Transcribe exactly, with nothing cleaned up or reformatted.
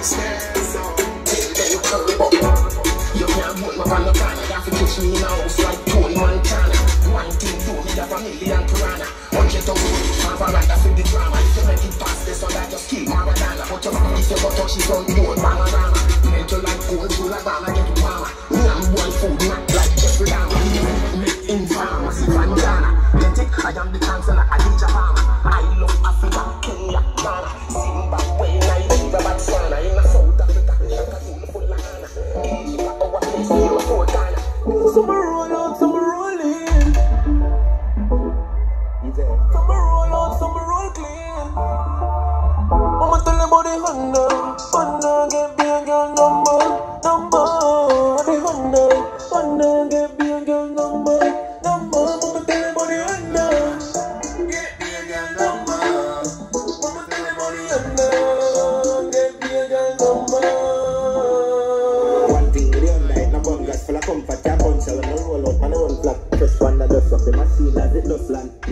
stairs up. Then curry up. You can't put my on the corner. You have to catch me in a house like Tony Montana. One thing to me, have a million piranha. Hundred thousand, have a randa for the drama. If you make it past this, so that just keep Maradona. But you if you go touch it on board, Bangarama. Mental like gold, full of banana, get to mama. Me and boy food, not like Jeffrey Dahmer. Make in pharmacy, Banjana. Get it? I am the chancellor, Adidja Palmer. I love Africa, Kenya, Ghana, Zimbabwe, Nigeria, Botswana. In the South Africa, Cameroon, Fulana. Egypt, our place, Europe, for Ghana. Some roll out, some rolling. Some roll out, some roll clean. I'ma tell you about the Honda. Honda get me a girl number, number. The Honda, Honda get me a girl number, number. I'ma tell you about the Honda. Get me a girl number. I'ma tell you about the Honda. Get me a girl number. One thing with the Honda, it's not bum gas full of comfort. Can't punch her when I roll out, man, I run flat. Just one that does up the machine as it does land.